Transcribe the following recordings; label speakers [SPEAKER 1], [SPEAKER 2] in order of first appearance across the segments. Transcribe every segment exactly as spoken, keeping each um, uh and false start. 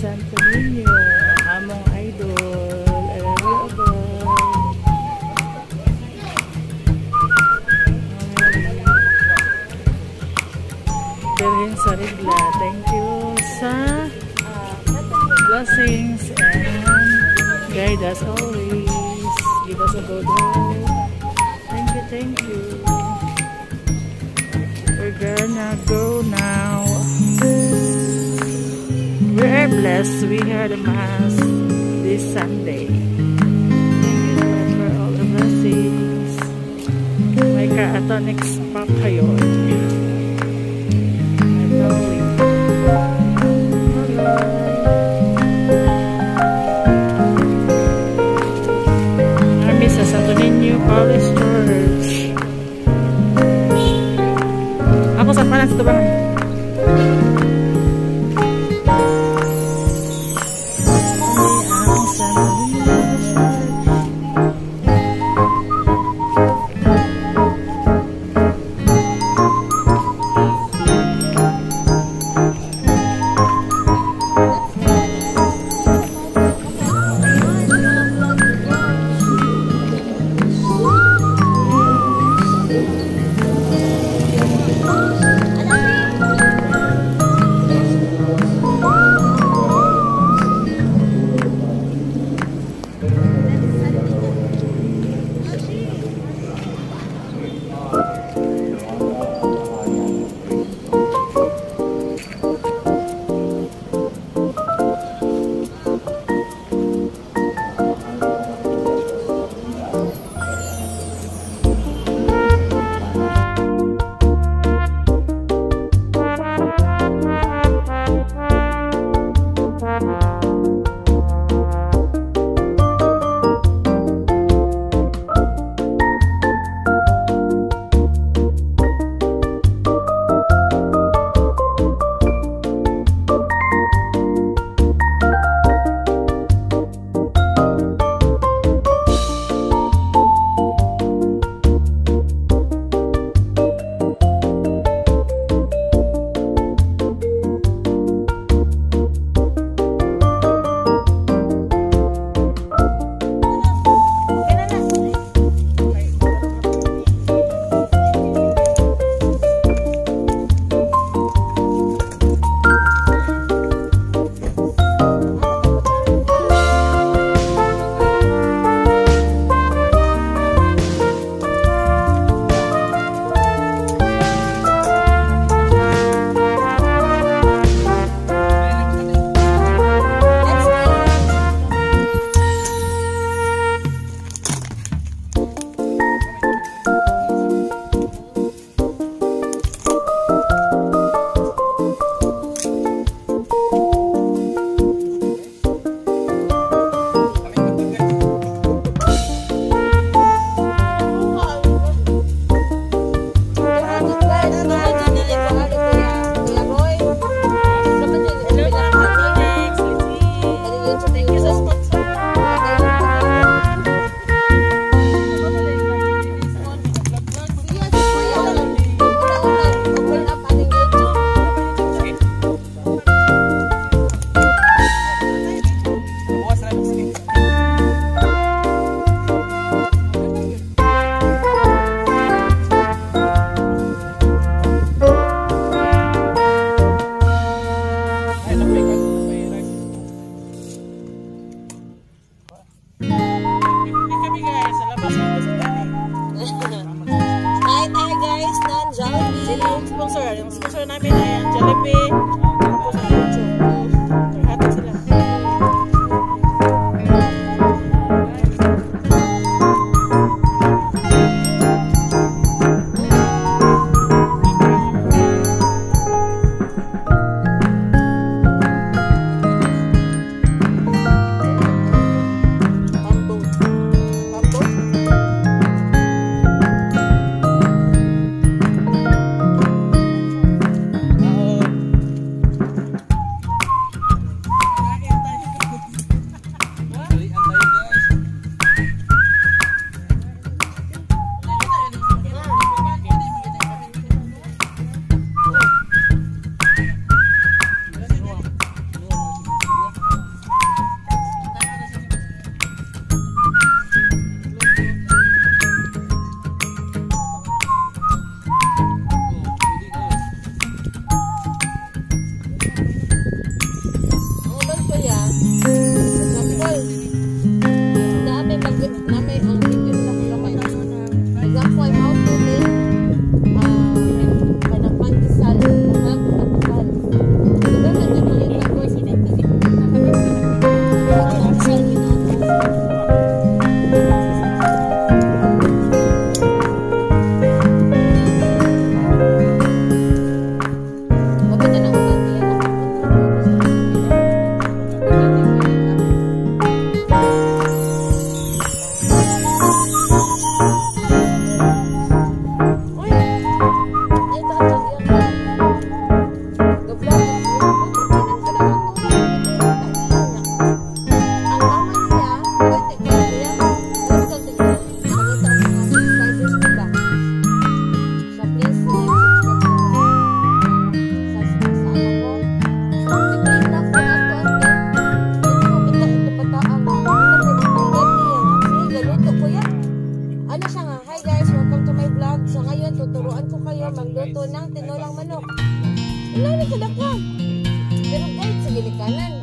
[SPEAKER 1] Santo Niño, among idol. I love you, abang. Birhen sa Regla, thank you sa blessings and guide us always. Give us a good heart. Thank you, thank you. We're gonna go now. We are blessed. We heard the Mass this Sunday. Thank you, Lord, for all the blessings. May ka-ato next pa kayo. I'm going. Kami sa Santo Niño Parish Church. Ako sa panas ito ba?
[SPEAKER 2] kanan.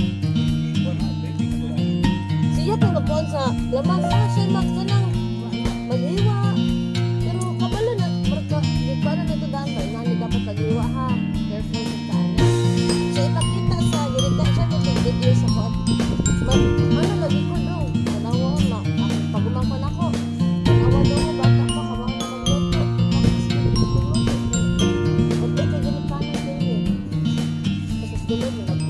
[SPEAKER 2] Siya po nagpuan sa laman sa siya mag ka nang maghiwa. Pero kabalo na, marka, di pa na ito daan ba? Nani dapat maghiwa ha. Therefore, sa kanan. So, ipakita sa, ganita siya nito video sa ko. Mag, ano, lagi ko daw. Tanawa ko na, pagumangpan ako. Tanawa daw ko, bata pa, kamang na magluto. Tapos, ito ka ganit kanan din eh. Tapos, gulod mo, nagpo.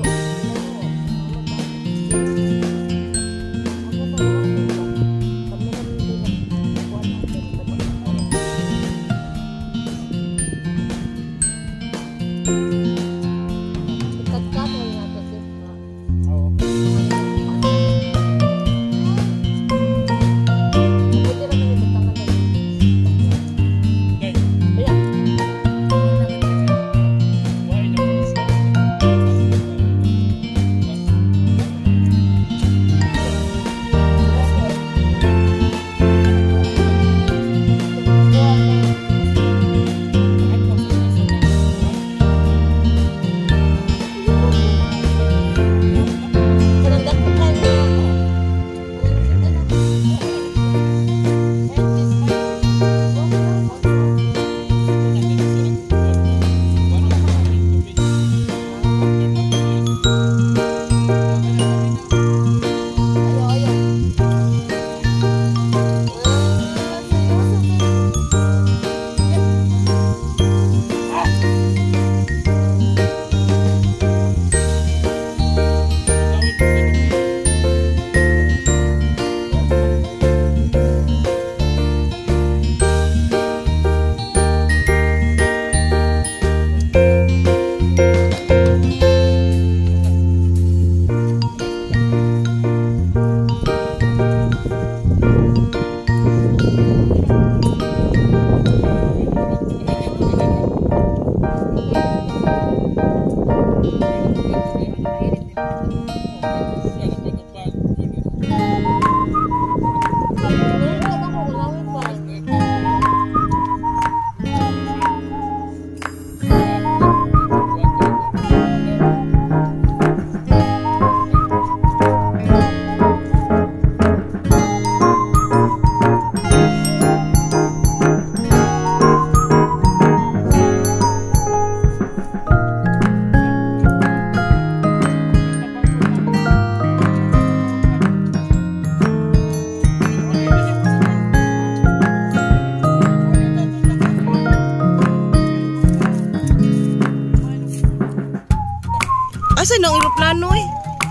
[SPEAKER 3] Asa nang eroplano eh?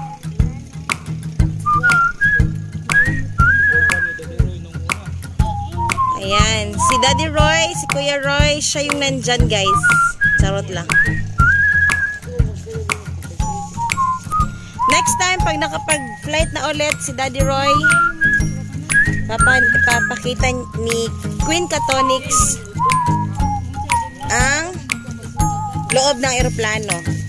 [SPEAKER 3] Ayan, si Daddy Roy, si Kuya Roy, siya yung nandyan guys. Charot lang. Next time, pag nakapag-flight na ulit si Daddy Roy, papakita ni Queen Catonix ang loob ng eroplano.